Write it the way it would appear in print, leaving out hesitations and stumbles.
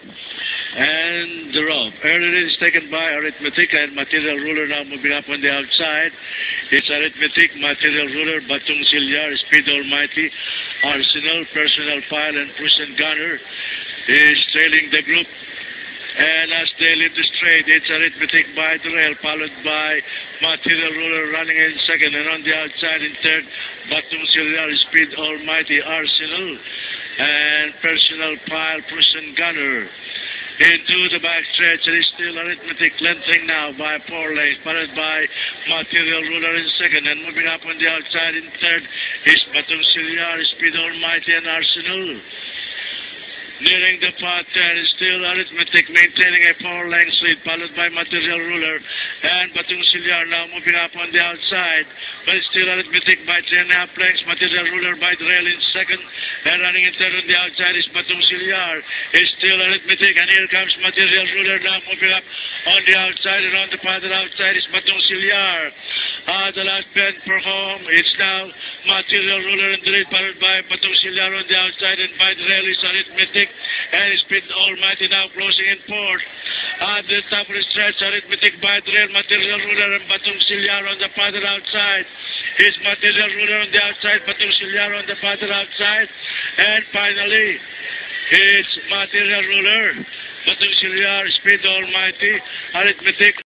And the rope. Earlier is taken by Arithmetic and Material Ruler now moving up on the outside. It's Arithmetic, Material Ruler, Batung Silyar, Speed Almighty, Arsenal, Personal File, and Prussian Gunner is trailing the group. And as they leave the straight, it's Arithmetic by the rail, followed by Material Ruler running in second. And on the outside in third, Batung Silyar, Speed Almighty, Arsenal, and Personal File, Prussian Gunner. Into the backstretch, it is still Arithmetic, lengthening now by 4 lengths, followed by Material Ruler in second, and moving up on the outside in third is Batung Silyar, Speed Almighty, and Arsenal. Nearing the far turn is still Arithmetic, maintaining a 4-length lead, followed by Material Ruler and Batung Silyar now moving up on the outside. But it's still Arithmetic by 3.5 lengths, Material Ruler by the rail in second, and running in third on the outside is Batung Silyar. It's still Arithmetic, and here comes Material Ruler now moving up on the outside, and on the farther outside is Batung Silyar. The last bend for home, it's now Material Ruler in the lead, followed by Batung Silyar on the outside, and by the rail is Arithmetic. And Speed Almighty now closing in fourth. At the top of the stretch, Arithmetic by the rail, Material Ruler, and Batung Silyar on the farther outside. It's Material Ruler on the outside, Batung Silyar on the farther outside. And finally, it's Material Ruler, Batung Silyar, Speed Almighty, Arithmetic.